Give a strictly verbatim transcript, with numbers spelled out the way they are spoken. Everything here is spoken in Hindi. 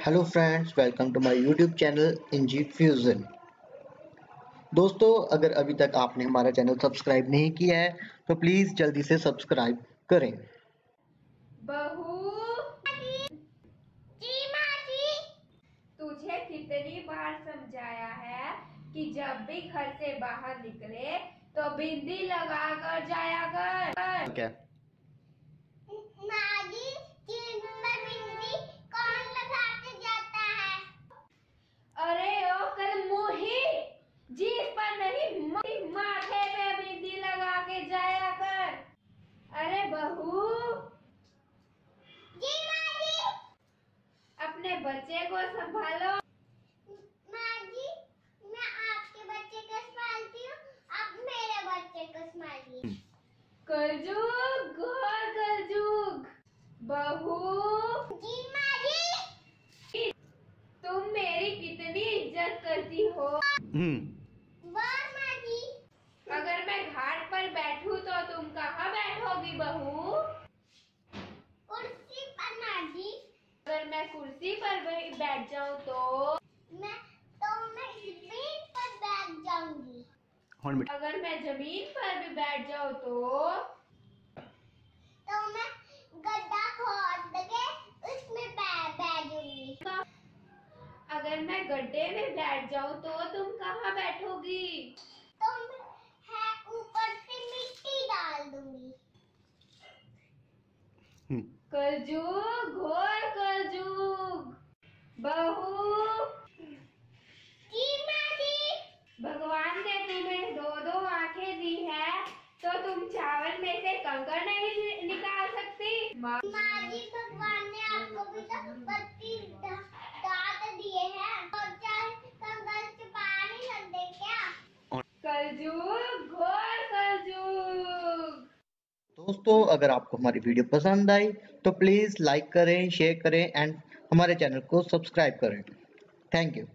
Hello friends, welcome to my YouTube channel Engi Fusion. दोस्तों, अगर अभी तक आपने हमारा चैनल सब्सक्राइब नहीं किया है तो प्लीज जल्दी से सब्सक्राइब करें। बहू जी मासी, तुझे कितनी बार समझाया है कि जब भी घर से बाहर निकले तो बिंदी लगा कर जाया कर। क्या माजी, जीभ में बिंदी कौन लगा के जाता है? अरे ओ कल मुही, जीभ पर नहीं माथे पे बिंदी लगा के जाया कर। अरे बहू जी माजी, अपने बच्चे को संभालो। माँ जी, मैं आपके बच्चे को संभालती हूँ, आप मेरे बच्चे को संभालिए। कलजुग, घोर कलजुग। बहू जी माँ जी, तुम मेरी कितनी इज्जत करती हो। वाह माँ जी, अगर मैं घाट पर बैठूं तो तुम कहाँ बैठोगी बहू? कुर्सी पर माँ जी। अगर मैं कुर्सी पर बैठ जाऊं तो मैं तो मैं जमीन पर बैठ जाऊंगी। अगर मैं जमीन पर भी बैठ जाऊं तो तो मैं गड्ढा खोद के उसमें बैठ जाऊंगी। अगर मैं गड्ढे में बैठ जाऊं तो तुम कहाँ बैठोगी? तो मैं है ऊपर से मिट्टी डाल दूंगी। कलजुग, घोर कलजुग। बहू जी माँ जी, भगवान ने तुम्हें दो दो आंखें दी है तो तुम चावल में से कंकड़ नहीं निकाल सकती? माँ जी, भगवान ने आपको भी तो बत्ती दांत दिए हैं और चाहे कंकड़ छुपा नहीं सकते क्या? कलजुग, घोर कलजुग। दोस्तों, अगर आपको हमारी वीडियो पसंद आई तो प्लीज लाइक करें, शेयर करें एंड हमारे चैनल को सब्सक्राइब करें। Thank you.